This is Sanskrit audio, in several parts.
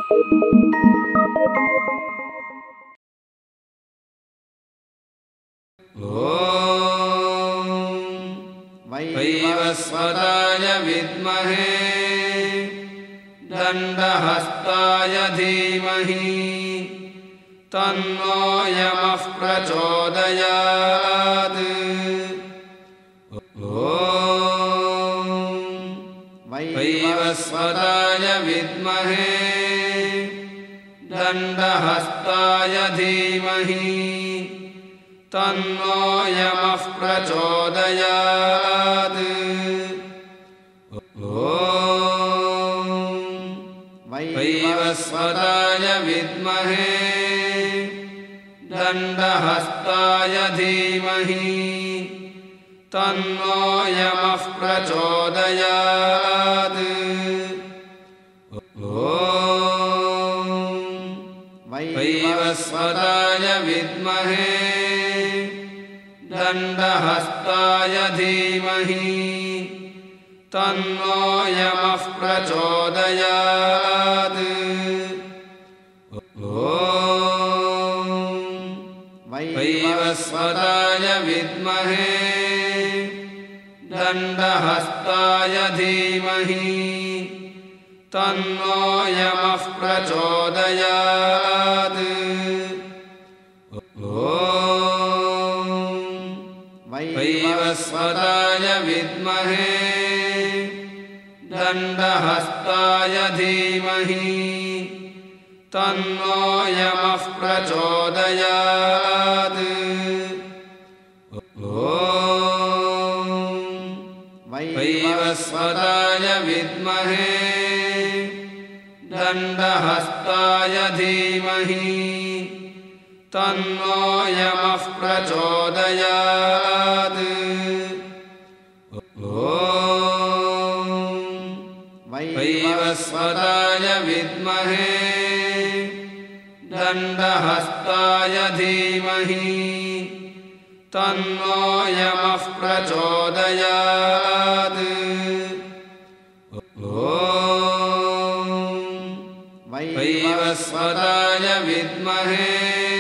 वैवस्वताय विद्महे दण्डहस्ताय धीमहि तन्नो यमः प्रचोदयात्। वैवस्वताय विद्महे दण्डहस्ताय धीमहि तन्नो यमः प्रचोदयात्। वैवस्वताय विद्महे दण्डहस्ताय धीमहि तन्नो यमः प्रचोदयात्। वैवस्वताय विद्महे दण्डहस्ताय धीमहि तन्नो यमः प्रचोदयात्। वैवस्वताय विद्महे दण्डहस्ताय धीमहि तन्नो यमः प्रचोदयात्। वैवस्वताय विद्महे दण्डहस्ताय धीमहि तन्नो यमः प्रचोदयात्। वैवस्वताय विद्महे दण्डहस्ताय धीमहि तन्नो यमः प्रचोदयात्। वैवस्वताय विद्महे दण्डहस्ताय धीमहि तन्नो यमः प्रचोदयात्। वैवस्वताय विद्महे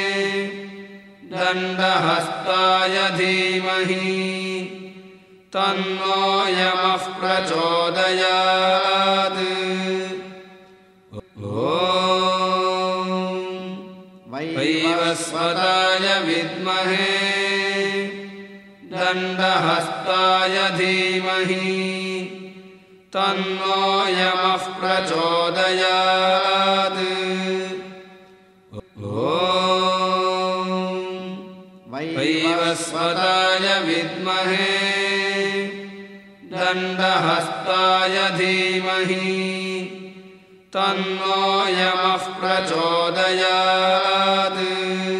दण्डहस्ताय धीमहि तन्नो यमः प्रचोदयात्। वैवस्वताय विद्महे दण्डहस्ताय धीमहि तन्नो यमः प्रचोदयात्। वैवस्वताय विद्महे दण्डहस्ताय धीमहि तन्नो यमः प्रचोदयात्।